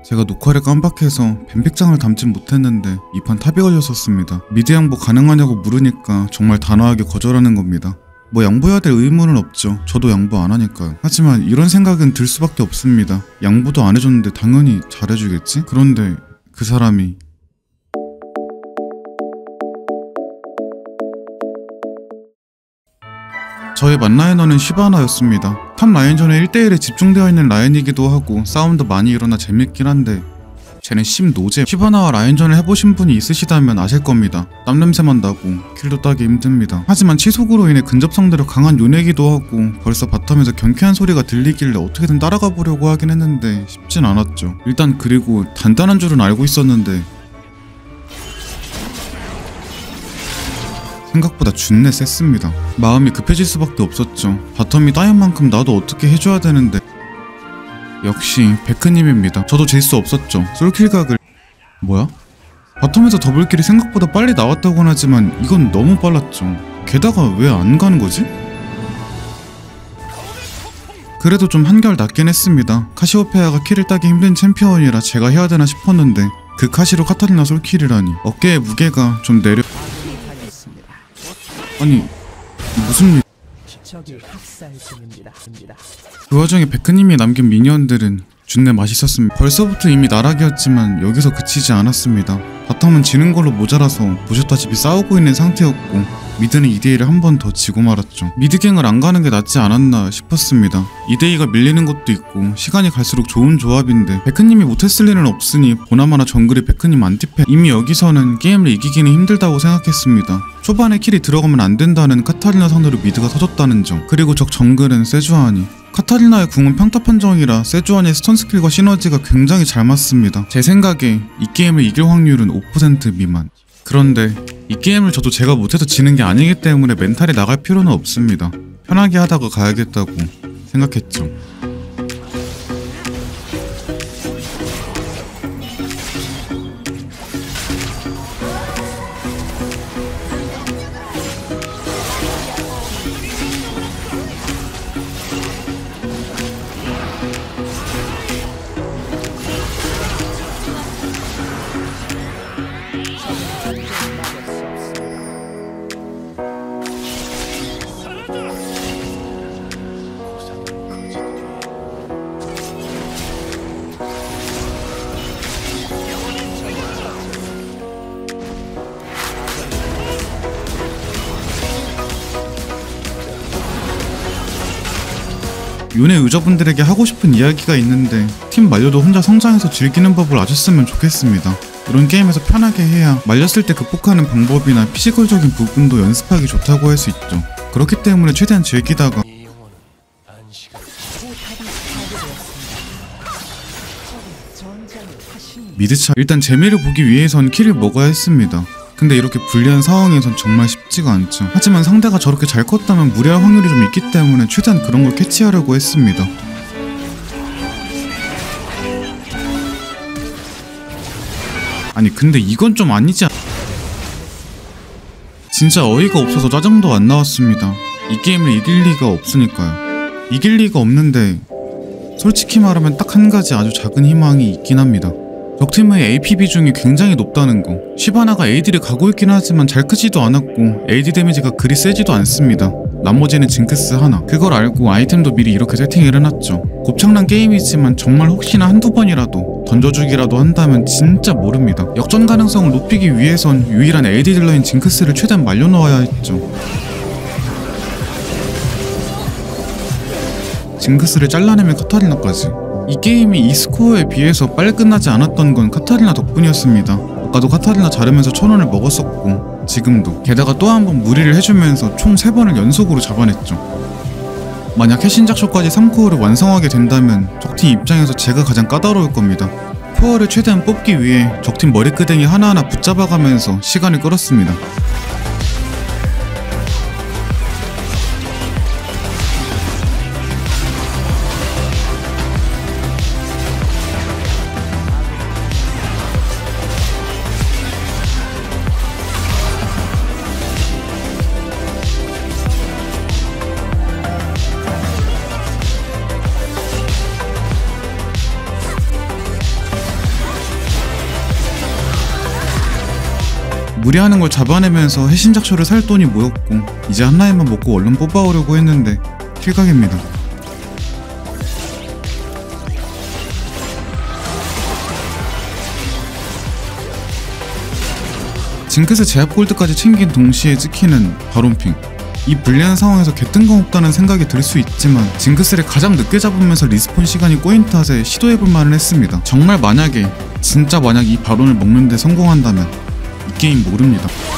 제가 녹화를 깜빡해서 뱀픽장을 담진 못했는데 이 판 탑이 걸렸었습니다. 미드 양보 가능하냐고 물으니까 정말 단호하게 거절하는 겁니다. 뭐 양보해야 될 의무는 없죠. 저도 양보 안 하니까요. 하지만 이런 생각은 들 수밖에 없습니다. 양보도 안 해줬는데 당연히 잘해주겠지? 그런데 그 사람이 저의 만라이너는 시바나였습니다. 탑 라인전에 1대1에 집중되어 있는 라인이기도 하고 싸움도 많이 일어나 재밌긴 한데 쟤는 심노잼. 시바나와 라인전을 해보신 분이 있으시다면 아실 겁니다. 땀냄새만 나고 킬도 따기 힘듭니다. 하지만 치속으로 인해 근접 상대로 강한 요네기도 하고 벌써 바텀에서 경쾌한 소리가 들리길래 어떻게든 따라가 보려고 하긴 했는데 쉽진 않았죠. 일단 그리고 단단한 줄은 알고 있었는데 생각보다 준내 셌습니다. 마음이 급해질 수밖에 없었죠. 바텀이 따인 만큼 나도 어떻게 해줘야 되는데 역시 베크님입니다. 저도 질 수 없었죠. 솔킬각을 뭐야? 바텀에서 더블킬이 생각보다 빨리 나왔다곤 하지만 이건 너무 빨랐죠. 게다가 왜 안 가는 거지? 그래도 좀 한결 낫긴 했습니다. 카시오페아가 킬을 따기 힘든 챔피언이라 제가 해야 되나 싶었는데 그 카시로 카타리나 솔킬이라니 어깨의 무게가 좀 내려... 아니 무슨 일... 그 와중에 베크님이 남긴 미니언들은 준내 맛있었습니다. 벌써부터 이미 나락이었지만 여기서 그치지 않았습니다. 바텀은 지는 걸로 모자라서 보셨다시피 싸우고 있는 상태였고 미드는 2대2를 한 번 더 지고 말았죠. 미드갱을 안 가는 게 낫지 않았나 싶었습니다. 2대2가 밀리는 것도 있고 시간이 갈수록 좋은 조합인데 베크님이 못했을 일은 없으니 보나마나 정글이 베크님 안티팬. 이미 여기서는 게임을 이기기는 힘들다고 생각했습니다. 초반에 킬이 들어가면 안 된다는 카타리나 상대로 미드가 터졌다는 점, 그리고 적 정글은 세주아니. 카타리나의 궁은 평타 판정이라 세주아니의 스턴 스킬과 시너지가 굉장히 잘 맞습니다. 제 생각에 이 게임을 이길 확률은 5% 미만. 그런데 이 게임을 저도 제가 못해서 지는 게 아니기 때문에 멘탈이 나갈 필요는 없습니다. 편하게 하다가 가야겠다고 생각했죠. 윤회 유저분들에게 하고 싶은 이야기가 있는데 팀 말려도 혼자 성장해서 즐기는 법을 아셨으면 좋겠습니다. 이런 게임에서 편하게 해야 말렸을 때 극복하는 방법이나 피지컬적인 부분도 연습하기 좋다고 할 수 있죠. 그렇기 때문에 최대한 즐기다가 미드차 일단 재미를 보기 위해선 킬을 먹어야 했습니다. 근데 이렇게 불리한 상황에선 정말 쉽지가 않죠. 하지만 상대가 저렇게 잘 컸다면 무리할 확률이 좀 있기 때문에 최대한 그런 걸 캐치하려고 했습니다. 아니 근데 이건 좀 아니지 않... 진짜 어이가 없어서 짜증도 안 나왔습니다. 이 게임을 이길 리가 없으니까요. 이길 리가 없는데 솔직히 말하면 딱 한 가지 아주 작은 희망이 있긴 합니다. 적팀의 AP 비중이 굉장히 높다는 거. 시바나가 AD를 가고 있긴 하지만 잘 크지도 않았고 AD 데미지가 그리 세지도 않습니다. 나머지는 징크스 하나. 그걸 알고 아이템도 미리 이렇게 세팅을 해놨죠. 곱창난 게임이지만 정말 혹시나 한두 번이라도 던져주기라도 한다면 진짜 모릅니다. 역전 가능성을 높이기 위해선 유일한 AD 딜러인 징크스를 최대한 말려놓아야 했죠. 징크스를 잘라내면 카타리나까지. 이 게임이 이 스코어에 비해서 빨리 끝나지 않았던 건 카타리나 덕분이었습니다. 아까도 카타리나 자르면서 1000원을 먹었었고 지금도. 게다가 또 한 번 무리를 해주면서 총 3번을 연속으로 잡아냈죠. 만약 해신작쇼까지 3코어를 완성하게 된다면 적팀 입장에서 제가 가장 까다로울 겁니다. 코어를 최대한 뽑기 위해 적팀 머리끄댕이 하나하나 붙잡아가면서 시간을 끌었습니다. 무리하는 걸 잡아내면서 해신작쇼를 살 돈이 모였고 이제 한 라인만 먹고 얼른 뽑아오려고 했는데 킬각입니다. 징크스 제압 골드까지 챙긴 동시에 찍히는 바론핑. 이 불리한 상황에서 개 뜬금없다는 생각이 들 수 있지만 징크스를 가장 늦게 잡으면서 리스폰 시간이 꼬인 탓에 시도해볼 만은 했습니다. 정말 만약에 진짜 만약 이 바론을 먹는데 성공한다면 이 게임 모릅니다.